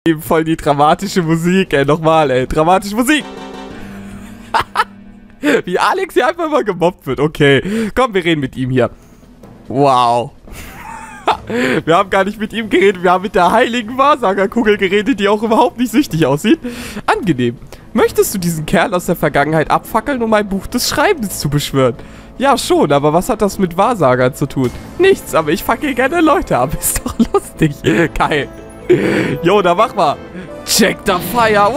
Eben voll die dramatische Musik, ey. Nochmal, ey. Dramatische Musik. Wie Alex hier einfach mal gemobbt wird. Okay. Komm, wir reden mit ihm hier. Wow. Wir haben gar nicht mit ihm geredet. Wir haben mit der heiligen Wahrsagerkugel geredet, die auch überhaupt nicht süchtig aussieht. Angenehm. Möchtest du diesen Kerl aus der Vergangenheit abfackeln, um ein Buch des Schreibens zu beschwören? Ja, schon, aber was hat das mit Wahrsagern zu tun? Nichts, aber ich fackel gerne Leute ab. Ist doch lustig. Geil. Jo, da mach mal. Check the fire.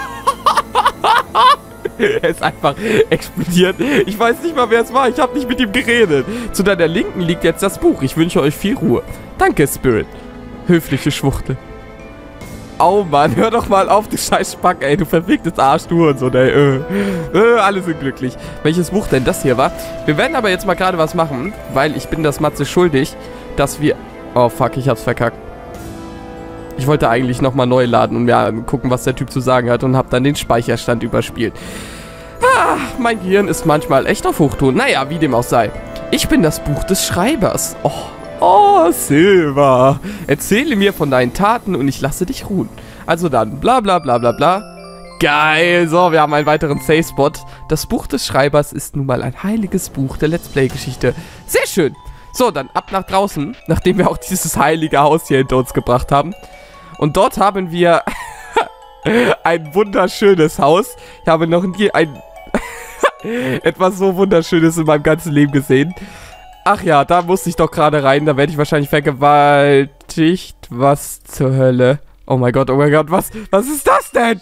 Er ist einfach explodiert. Ich weiß nicht mal, wer es war. Ich habe nicht mit ihm geredet. Zu deiner Linken liegt jetzt das Buch. Ich wünsche euch viel Ruhe. Danke, Spirit. Höfliche Schwuchtel. Oh Mann, hör doch mal auf, du scheiß Spack, ey. Du verficktes Arsch, du und so, ey. Alle sind glücklich. Welches Buch denn das hier war? Wir werden aber jetzt mal gerade was machen, weil ich bin das Matze schuldig, dass wir... Oh, fuck, ich hab's verkackt. Ich wollte eigentlich nochmal neu laden und mir gucken, was der Typ zu sagen hat und habe dann den Speicherstand überspielt. Ah, mein Gehirn ist manchmal echt auf Hochtouren. Naja, wie dem auch sei. Ich bin das Buch des Schreibers. Oh, Silva. Erzähle mir von deinen Taten und ich lasse dich ruhen. Also dann, bla bla bla bla bla. Geil, so, wir haben einen weiteren Safe-Spot. Das Buch des Schreibers ist nun mal ein heiliges Buch der Let's Play-Geschichte. Sehr schön. So, dann ab nach draußen, nachdem wir auch dieses heilige Haus hier hinter uns gebracht haben. Und dort haben wir ein wunderschönes Haus. Ich habe noch nie ein etwas so Wunderschönes in meinem ganzen Leben gesehen. Ach ja, da musste ich doch gerade rein. Da werde ich wahrscheinlich vergewaltigt. Was zur Hölle? Oh mein Gott, was ist das denn?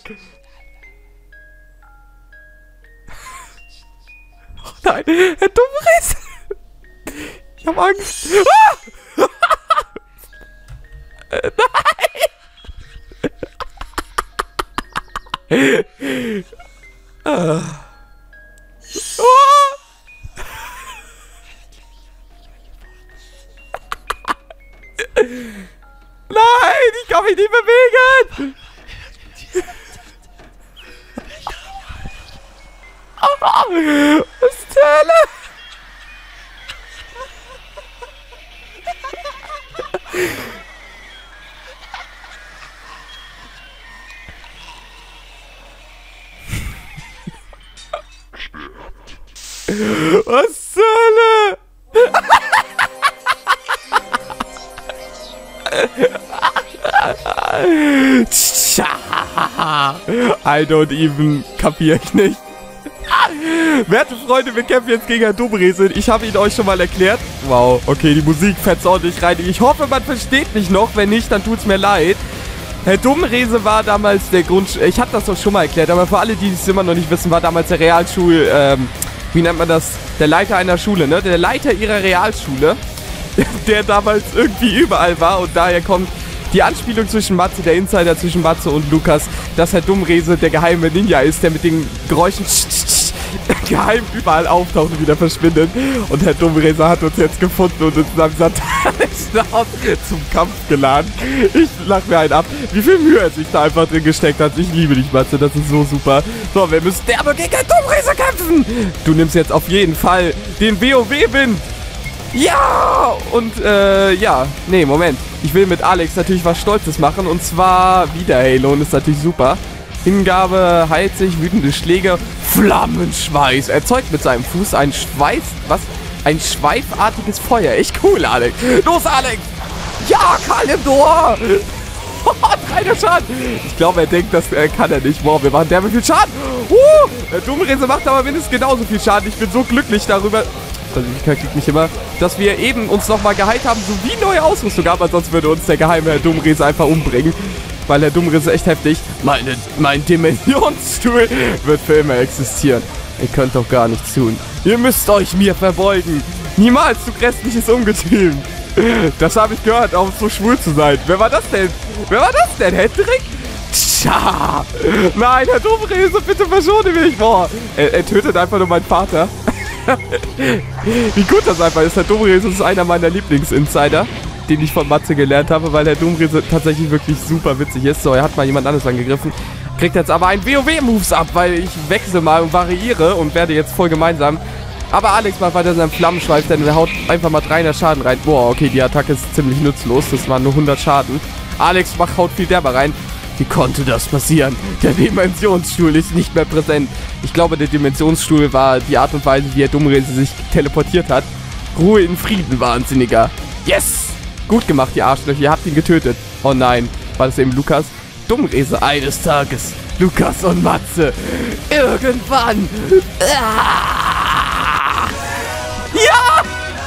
Oh nein, Herr Dumfries. Ich habe Angst. Ah! Nein! Oh. Nein, ich kann mich nicht bewegen! Was zur Hölle? Was zur Hölle? I don't even kapier ich nicht. Werte Freunde, wir kämpfen jetzt gegen Herrn Dumfries. Ich habe ihn euch schon mal erklärt. Wow, okay, die Musik fetzt ordentlich rein. Ich hoffe, man versteht mich noch. Wenn nicht, dann tut's mir leid. Herr Dumfries war damals der ich habe das doch schon mal erklärt, aber für alle, die es immer noch nicht wissen, war damals der wie nennt man das? Der Leiter einer Schule, ne? Der Leiter ihrer Realschule, der damals irgendwie überall war und daher kommt die Anspielung zwischen Matze, der Insider zwischen Matze und Lukas, dass Herr Dumfries der geheime Ninja ist, der mit den Geräuschen geheim überall auftaucht und wieder verschwindet. Und Herr Dumfries hat uns jetzt gefunden und uns in seinem satanischen Haus zum Kampf geladen. Ich lach mir einen ab, wie viel Mühe er sich da einfach drin gesteckt hat. Ich liebe dich, Matze, das ist so super. So, wir müssen derbe gegen Herrn Dumfries kämpfen. Du nimmst jetzt auf jeden Fall den WoW-Win. Ja! Und, ja. Nee, Moment. Ich will mit Alex natürlich was Stolzes machen. Und zwar wieder Halo. Und ist natürlich super. Hingabe, heilt sich, wütende Schläge, Flammenschweiß. Erzeugt mit seinem Fuß ein Schweiß, ein schweifartiges Feuer. Echt cool, Alex. Los, Alex! Ja, Kalimdor! 3 Schaden. Ich glaube, er denkt, das kann er nicht. Boah, wir machen derbe viel Schaden. Der Dumfries macht aber mindestens genauso viel Schaden. Ich bin so glücklich darüber. Ich krieg mich immer, dass wir eben uns nochmal geheilt haben, sowie neue Ausrüstung, aber sonst würde uns der geheime Herr Dumfries einfach umbringen. Weil Herr Dumfries ist echt heftig. Mein Dimensionsstuhl wird für immer existieren. Ihr könnt doch gar nichts tun. Ihr müsst euch mir verbeugen. Niemals, du grässliches Ungetüm. Das habe ich gehört, auch so schwul zu sein. Wer war das denn? Hendrik? Tja. Nein, Herr Dumfries, bitte verschone mich. Boah. Er tötet einfach nur meinen Vater. Wie gut das einfach ist. Herr Dumfries ist einer meiner Lieblingsinsider, den ich von Matze gelernt habe, weil Herr Dumfries tatsächlich wirklich super witzig ist. So, er hat mal jemand anderes angegriffen. Kriegt jetzt aber einen WoW-Moves ab, weil ich wechsle mal und variiere und werde jetzt voll gemeinsam. Aber Alex macht weiter seinen Flammenschweif, denn er haut einfach mal 300 Schaden rein. Boah, okay, die Attacke ist ziemlich nutzlos. Das waren nur 100 Schaden. Alex haut viel derber rein. Wie konnte das passieren? Der Dimensionsstuhl ist nicht mehr präsent. Ich glaube, der Dimensionsstuhl war die Art und Weise, wie Herr Dummriese sich teleportiert hat. Ruhe in Frieden, Wahnsinniger. Yes! Gut gemacht, ihr Arschlöcher. Ihr habt ihn getötet. Oh nein. War das eben Lukas? Dummriese eines Tages. Lukas und Matze. Irgendwann. Ah! Ja!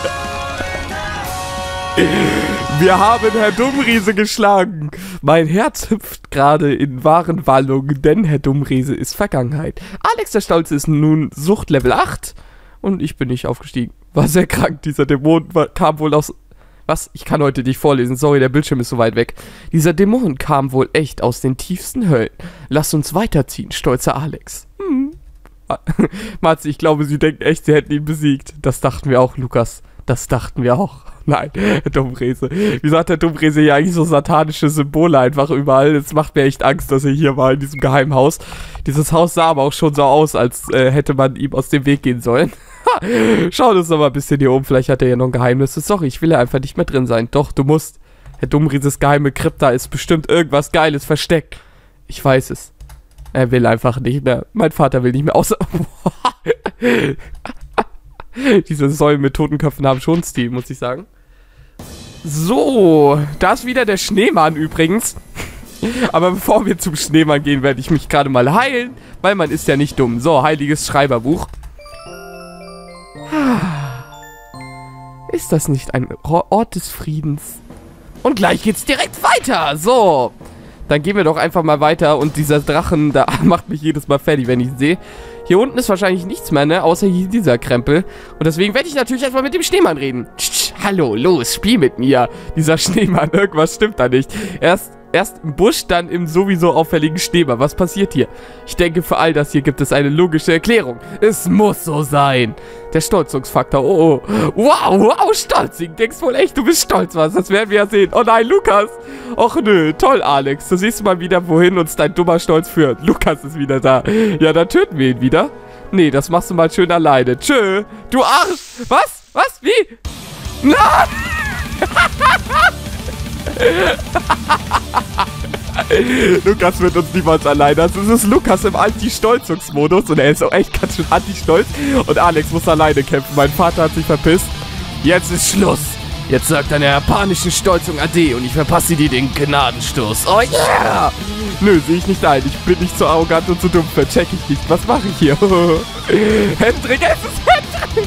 Wir haben Herr Dummriese geschlagen. Mein Herz hüpft gerade in wahren Wallungen, denn Herr Dummriese ist Vergangenheit. Alex der Stolze ist nun Suchtlevel 8 und ich bin nicht aufgestiegen. War sehr krank, dieser Dämon kam wohl aus... Was? Ich kann heute nicht vorlesen, sorry, der Bildschirm ist so weit weg. Dieser Dämon kam wohl echt aus den tiefsten Höllen. Lass uns weiterziehen, stolzer Alex. Matze, ich glaube, sie denken echt, sie hätten ihn besiegt. Das dachten wir auch, Lukas. Das dachten wir auch. Nein, Herr Dummriese. Wieso hat der Dummriese hier eigentlich so satanische Symbole einfach überall? Es macht mir echt Angst, dass er hier war in diesem geheimen Haus. Dieses Haus sah aber auch schon so aus, als hätte man ihm aus dem Weg gehen sollen. Schaut uns noch mal ein bisschen hier oben. Vielleicht hat er ja noch ein Geheimnis. Sorry, ich will ja einfach nicht mehr drin sein. Doch, du musst. Herr Dummrieses geheime Krypta ist bestimmt irgendwas Geiles versteckt. Ich weiß es. Er will einfach nicht mehr. Mein Vater will nicht mehr. Außer... Diese Säulen mit Totenköpfen haben schon Stil, muss ich sagen. So, da ist wieder der Schneemann übrigens. Aber bevor wir zum Schneemann gehen, werde ich mich gerade mal heilen, weil man ist ja nicht dumm. So, heiliges Schreiberbuch. Ist das nicht ein Ort des Friedens? Und gleich geht's direkt weiter. So, dann gehen wir doch einfach mal weiter. Und dieser Drachen, da macht mich jedes Mal fertig, wenn ich ihn sehe. Hier unten ist wahrscheinlich nichts mehr, ne? Außer hier dieser Krempel. Und deswegen werde ich natürlich erstmal mit dem Schneemann reden. Hallo, los, spiel mit mir. Dieser Schneemann, irgendwas stimmt da nicht. Erst im Busch, dann im sowieso auffälligen Schneemann. Was passiert hier? Ich denke, für all das hier gibt es eine logische Erklärung. Es muss so sein. Der Stolzungsfaktor. Oh, oh. Wow, Stolzing. Denkst wohl echt, du bist stolz, was? Das werden wir ja sehen. Oh nein, Lukas. Och nö, toll, Alex. Du siehst mal wieder, wohin uns dein dummer Stolz führt. Lukas ist wieder da. Ja, dann töten wir ihn wieder. Nee, das machst du mal schön alleine. Tschö. Du Arsch. Was? Was? Wie? Nein! Lukas wird uns niemals allein lassen. Es ist Lukas im Anti-Stolzungsmodus und er ist auch echt ganz schön anti-stolz. Und Alex muss alleine kämpfen. Mein Vater hat sich verpisst. Jetzt ist Schluss. Jetzt sagt deiner japanischen Stolzung Ade und ich verpasse dir den Gnadenstoß. Oh yeah! Nö, sehe ich nicht ein. Ich bin nicht so arrogant und so dumm. Check ich nicht. Was mache ich hier? Hendrik, es ist Hendrik!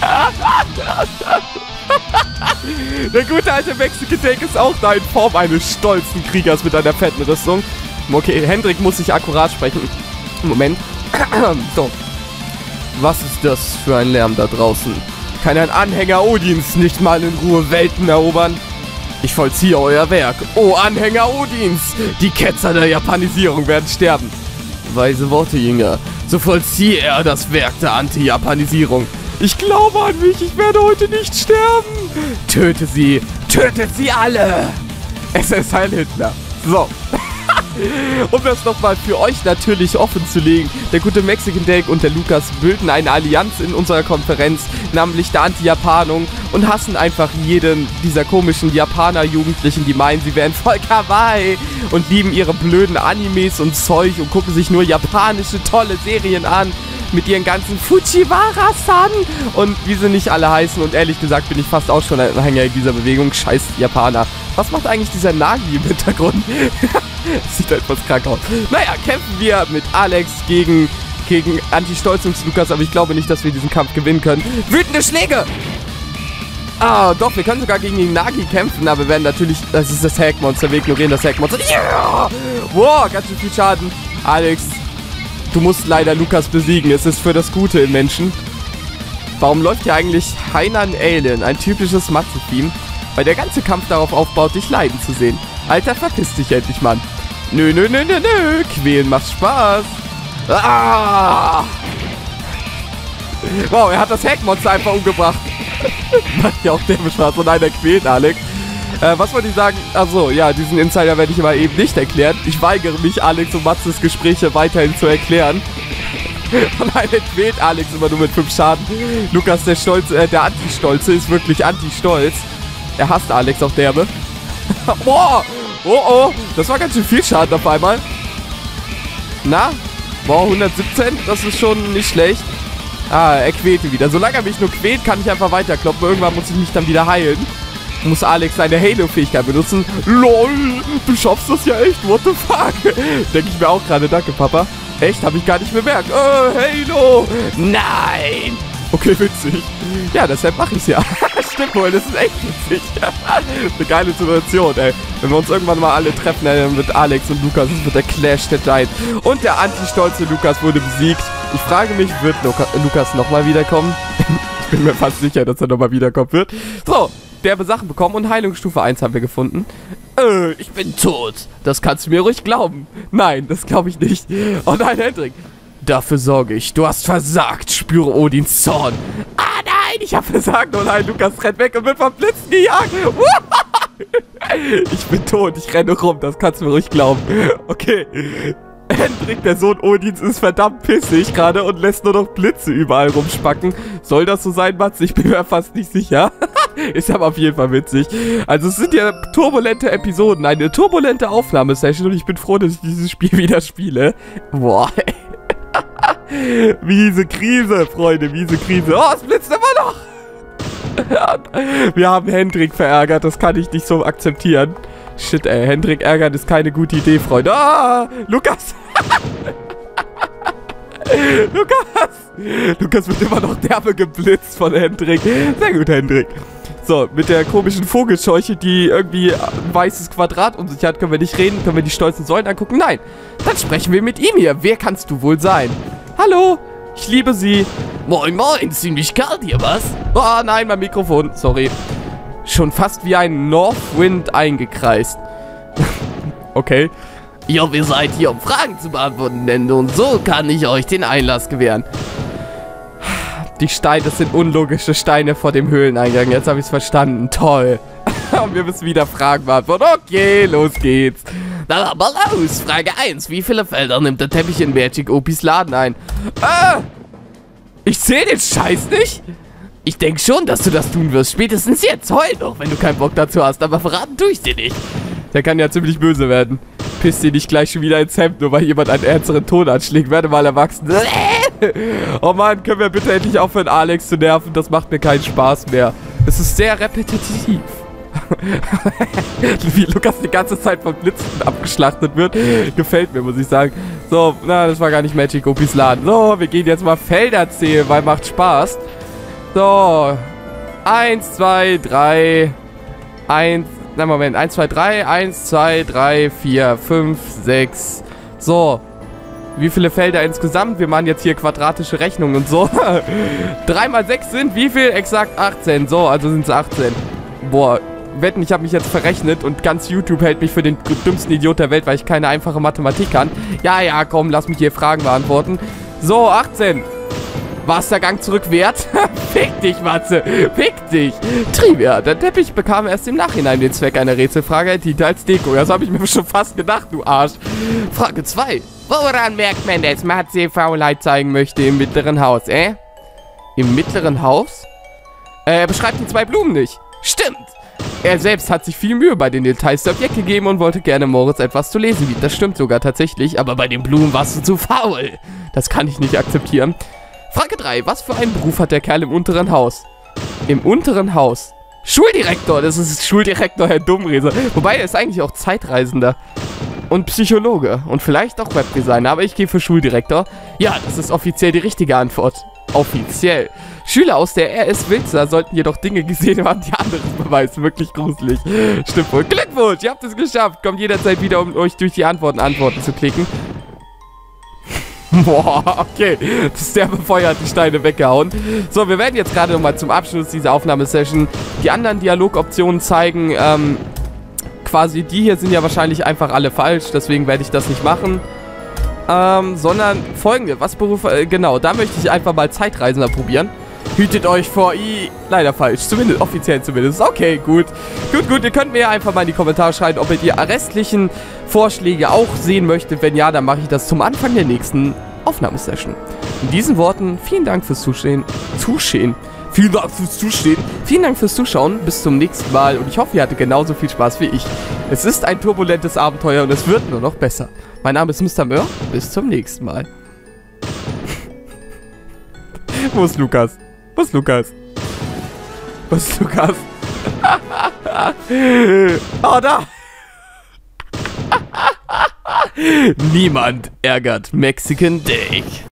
Der gute alte Mexican Tank ist auch da in Form eines stolzen Kriegers mit einer fetten Rüstung. Okay, Hendrik muss sich akkurat sprechen. Moment. So. Was ist das für ein Lärm da draußen? Kann ein Anhänger Odins nicht mal in Ruhe Welten erobern? Ich vollziehe euer Werk. Oh, Anhänger Odins! Die Ketzer der Japanisierung werden sterben. Weise Worte, Jünger. So vollziehe er das Werk der Anti-Japanisierung. Ich glaube an mich, ich werde heute nicht sterben. Tötet sie alle. Es ist Heil Hitler. So. Um das nochmal für euch natürlich offen zu legen, der gute Mexican Tank und der Lukas bilden eine Allianz in unserer Konferenz, namlich der Anti-Japanung, und hassen einfach jeden dieser komischen Japaner-Jugendlichen, die meinen, sie wären voll kawaii und lieben ihre blöden Animes und Zeug und gucken sich nur japanische tolle Serien an. Mit ihren ganzen Fujiwara-san und wie sie nicht alle heißen. Und ehrlich gesagt bin ich fast auch schon ein Anhänger in dieser Bewegung. Scheiß Japaner. Was macht eigentlich dieser Nagi im Hintergrund? Sieht etwas krank aus. Naja, kämpfen wir mit Alex gegen Anti-Stolzungs-Lukas. Aber ich glaube nicht, dass wir diesen Kampf gewinnen können. Wütende Schläge! Ah, doch, wir können sogar gegen den Nagi kämpfen. Aber wir werden natürlich... Das ist das Hackmonster. Wir ignorieren das Hackmonster. Yeah! Wow, ganz schön viel Schaden. Alex... Du musst leider Lukas besiegen. Es ist für das Gute im Menschen. Warum läuft hier eigentlich Hainan Alien? Ein typisches Matze-Theme. Weil der ganze Kampf darauf aufbaut, dich leiden zu sehen. Alter, verpiss dich endlich, Mann. Nö. Quälen macht Spaß. Ah! Wow, er hat das Hackmonster einfach umgebracht. Macht ja auch der Spaß. Und nein, der quält Alex. Was wollte ich sagen? Achso, ja, diesen Insider werde ich aber eben nicht erklären. Ich weigere mich, Alex und Matzes Gespräche weiterhin zu erklären. Und nein, er quält Alex immer nur mit 5 Schaden. Lukas, der Anti-Stolze, ist wirklich Anti-Stolz. Er hasst Alex auch derbe. Boah! Oh, oh. Das war ganz schön viel Schaden auf einmal. Na? Boah, 117. Das ist schon nicht schlecht. Ah, er quälte wieder. Solange er mich nur quält, kann ich einfach weiterkloppen. Irgendwann muss ich mich dann wieder heilen. Muss Alex seine Halo-Fähigkeit benutzen. LOL, du schaffst das ja echt. What the fuck? Denke ich mir auch gerade. Danke, Papa. Echt? Habe ich gar nicht bemerkt. Halo. Nein. Okay, witzig. Ja, deshalb mache ich es ja. Stimmt wohl, das ist echt witzig. Eine geile Situation, ey. Wenn wir uns irgendwann mal alle treffen, dann wird Alex und Lukas, es wird der Clash der Giants. Und der anti-stolze Lukas wurde besiegt. Ich frage mich, wird Lukas nochmal wiederkommen? Ich bin mir fast sicher, dass er nochmal wiederkommen wird. So, der habe Sachen bekommen und Heilungsstufe 1 haben wir gefunden. Ich bin tot. Das kannst du mir ruhig glauben. Nein, das glaube ich nicht. Oh nein, Hendrik. Dafür sorge ich. Du hast versagt. Spüre Odins Zorn. Ah nein, ich habe versagt. Oh nein, Lukas rennt weg und wird vom Blitzen gejagt. Ich bin tot. Ich renne rum. Das kannst du mir ruhig glauben. Okay. Hendrik, der Sohn Odins, ist verdammt pissig gerade und lässt nur noch Blitze überall rumspacken. Soll das so sein, Mats? Ich bin mir fast nicht sicher. Ist aber auf jeden Fall witzig. Also es sind ja turbulente Episoden. Eine turbulente Aufnahmesession und ich bin froh, dass ich dieses Spiel wieder spiele. Boah, ey. Miese Krise, Freunde, miese Krise. Oh, es blitzt immer noch. Wir haben Hendrik verärgert, das kann ich nicht so akzeptieren. Shit, ey, Hendrik ärgern ist keine gute Idee, Freunde. Ah, Lukas. Lukas wird immer noch derbe geblitzt von Hendrik. Sehr gut, Hendrik. So, mit der komischen Vogelscheuche, die irgendwie ein weißes Quadrat um sich hat, können wir nicht reden, können wir die stolzen Säulen angucken. Nein, dann sprechen wir mit ihm hier. Wer kannst du wohl sein? Hallo, ich liebe Sie. Moin, moin, ziemlich kalt hier, was? Oh nein, mein Mikrofon, sorry. Schon fast wie ein Northwind eingekreist. Okay. Ich hoffe, ihr seid hier, um Fragen zu beantworten, denn und so kann ich euch den Einlass gewähren. Die Steine, das sind unlogische Steine vor dem Höhleneingang. Jetzt habe ich es verstanden. Toll. Und wir müssen wieder Fragen beantworten. Okay, los geht's. Na, aber los. Frage 1. Wie viele Felder nimmt der Teppich in Magic Opis Laden ein? Ich sehe den Scheiß nicht. Ich denke schon, dass du das tun wirst. Spätestens jetzt. Heul doch, wenn du keinen Bock dazu hast. Aber verraten tue ich dir nicht. Der kann ja ziemlich böse werden. Piss dir nicht gleich schon wieder ins Hemd, nur weil jemand einen ernsteren Ton anschlägt. Werde mal erwachsen. Oh Mann, können wir bitte endlich aufhören, Alex zu nerven? Das macht mir keinen Spaß mehr. Es ist sehr repetitiv. Wie Lukas die ganze Zeit von Blitzen abgeschlachtet wird. Gefällt mir, muss ich sagen. So, na, das war gar nicht Magic Opis Laden. So, wir gehen jetzt mal Felder zählen, weil macht Spaß. So. 1, 2, 3. 1. Na, Moment. 1, 2, 3. 1, 2, 3, 4, 5, 6. So. Wie viele Felder insgesamt? Wir machen jetzt hier quadratische Rechnungen und so. 3 mal 6 sind wie viel? Exakt 18. So, also sind es 18. Boah, wetten, ich habe mich jetzt verrechnet und ganz YouTube hält mich für den dümmsten Idiot der Welt, weil ich keine einfache Mathematik kann. Ja, ja, komm, lass mich hier Fragen beantworten. So, 18. War es der Gang zurück wert? Fick dich, Matze. Fick dich. Trivia. Der Teppich bekam erst im Nachhinein den Zweck einer Rätselfrage, die als Deko. Das habe ich mir schon fast gedacht, du Arsch. Frage 2. Woran merkt man, dass Matze Faulheit zeigen möchte im mittleren Haus, Im mittleren Haus? Er beschreibt die 2 Blumen nicht. Stimmt. Er selbst hat sich viel Mühe bei den Details der Objekte gegeben und wollte gerne Moritz etwas zu lesen bieten. Das stimmt sogar tatsächlich, aber bei den Blumen warst du zu faul. Das kann ich nicht akzeptieren. Frage 3. Was für einen Beruf hat der Kerl im unteren Haus? Im unteren Haus? Schuldirektor. Das ist Schuldirektor, Herr Dummreser. Wobei, er ist eigentlich auch Zeitreisender. Und Psychologe. Und vielleicht auch Webdesigner. Aber ich gehe für Schuldirektor. Ja, das ist offiziell die richtige Antwort. Offiziell. Schüler aus der RS Wilzer sollten jedoch Dinge gesehen haben, die anderes beweisen. Wirklich gruselig. Stimmt wohl. Glückwunsch, ihr habt es geschafft. Kommt jederzeit wieder, um euch durch die Antworten zu klicken. Boah, okay. Das ist der befeuert, die Steine weggehauen. So, wir werden jetzt gerade nochmal zum Abschluss dieser Aufnahmesession die anderen Dialogoptionen zeigen. Quasi die hier sind ja wahrscheinlich einfach alle falsch, deswegen werde ich das nicht machen. Sondern folgende, genau, da möchte ich einfach mal Zeitreisender probieren. Hütet euch vor leider falsch, zumindest, offiziell zumindest. Okay, gut. Gut, ihr könnt mir ja einfach mal in die Kommentare schreiben, ob ihr die restlichen Vorschläge auch sehen möchtet. Wenn ja, dann mache ich das zum Anfang der nächsten Aufnahmesession. In diesen Worten, vielen Dank fürs Zusehen. Vielen Dank fürs Zusehen. Vielen Dank fürs Zuschauen. Bis zum nächsten Mal. Und ich hoffe, ihr hattet genauso viel Spaß wie ich. Es ist ein turbulentes Abenteuer und es wird nur noch besser. Mein Name ist Mr. Möhr. Bis zum nächsten Mal. Wo ist Lukas? Wo ist Lukas? Wo ist Lukas? Oh, da! Niemand ärgert Mexican Dick.